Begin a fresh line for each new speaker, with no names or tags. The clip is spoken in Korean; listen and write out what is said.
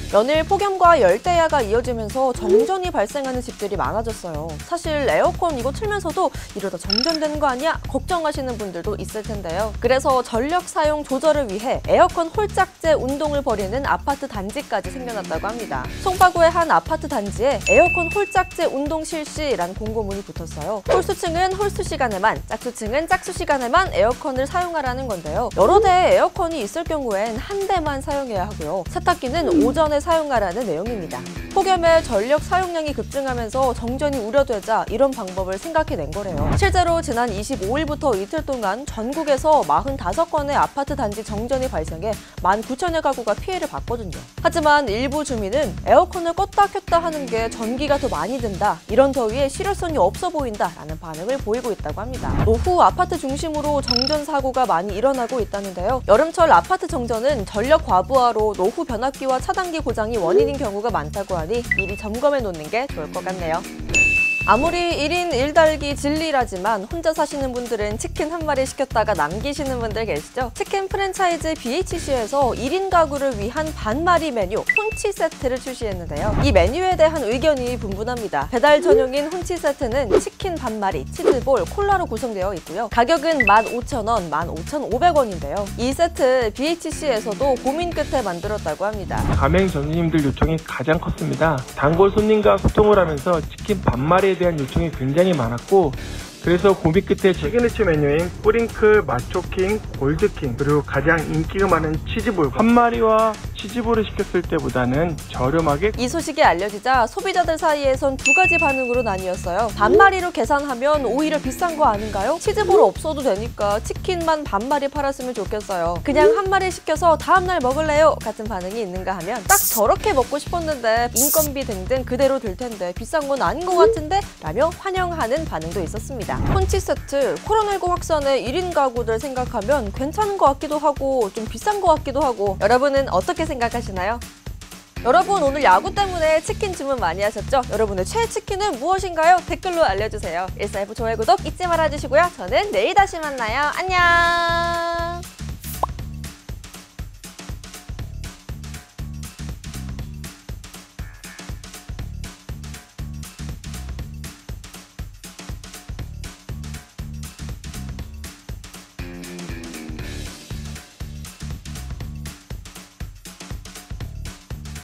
연일 폭염과 열대야가 이어지면서 정전이 발생하는 집들이 많아졌어요. 사실 에어컨 이거 틀면서도 이러다 정전되는 거 아니야? 걱정하시는 분들도 있을 텐데요. 그래서 전력 사용 조절을 위해 에어컨 홀짝제 운동을 벌이는 아파트 단지까지 생겨났다고 합니다. 송파구의 한 아파트 단지에 에어컨 홀짝제 운동 실시란 공고문이 붙었어요. 홀수층은 홀수 시간에만, 짝수층은 짝수 시간에만 에어컨을 사용하라는 건데요. 여러 대의 에어컨이 있을 경우엔 한 대만 사용해야 하고요. 세탁기는 오전에 사용하라는 내용입니다. 폭염에 전력 사용량이 급증하면서 정전이 우려되자 이런 방법을 생각해낸 거래요. 실제로 지난 25일부터 이틀 동안 전국에서 45건의 아파트 단지 정전이 발생해 19,000여 가구가 피해를 봤거든요. 하지만 일부 주민은 에어컨을 껐다 켰다 하는 게 전기가 더 많이 든다, 이런 더위에 실효성이 없어 보인다 라는 반응을 보이고 있다고 합니다. 노후 아파트 중심으로 정전 사고가 많이 일어나고 있다는데요. 여름철 아파트 정전은 전력 과부하로 노후 변압기와 차단기 고장이 원인인 경우가 많다고 하니 미리 점검해 놓는 게 좋을 것 같네요. 아무리 1인 1달기 진리라지만 혼자 사시는 분들은 치킨 한 마리 시켰다가 남기시는 분들 계시죠? 치킨 프랜차이즈 BHC에서 1인 가구를 위한 반마리 메뉴 혼치 세트를 출시했는데요. 이 메뉴에 대한 의견이 분분합니다. 배달 전용인 혼치 세트는 치킨 반마리, 치즈볼, 콜라로 구성되어 있고요. 가격은 15,000원, 15,500원인데요. 이 세트 BHC에서도 고민 끝에 만들었다고 합니다.
가맹점주님들 요청이 가장 컸습니다. 단골 손님과 소통을 하면서 치킨 반마리에 대한 요청이 굉장히 많았고, 그래서 고민 끝에 시그니처 메뉴인 뿌링클, 마초킹, 골드킹, 그리고 가장 인기가 많은 치즈볼 한 마리와 치즈볼을 시켰을 때보다는 저렴하게.
이 소식이 알려지자 소비자들 사이에선 두 가지 반응으로 나뉘었어요. 반마리로 계산하면 오히려 비싼 거 아닌가요? 치즈볼 없어도 되니까 치킨만 반마리 팔았으면 좋겠어요. 그냥 한 마리 시켜서 다음날 먹을래요? 같은 반응이 있는가 하면 딱 저렇게 먹고 싶었는데 인건비 등등 그대로 들 텐데 비싼 건 아닌 것 같은데? 라며 환영하는 반응도 있었습니다. 혼치 세트, 코로나19 확산에 1인 가구들 생각하면 괜찮은 것 같기도 하고 좀 비싼 것 같기도 하고, 여러분은 어떻게 생각하시나요? 여러분, 오늘 야구 때문에 치킨 주문 많이 하셨죠? 여러분의 최애 치킨은 무엇인가요? 댓글로 알려주세요. 14F 좋아요, 구독 잊지 말아주시고요. 저는 내일 다시 만나요. 안녕!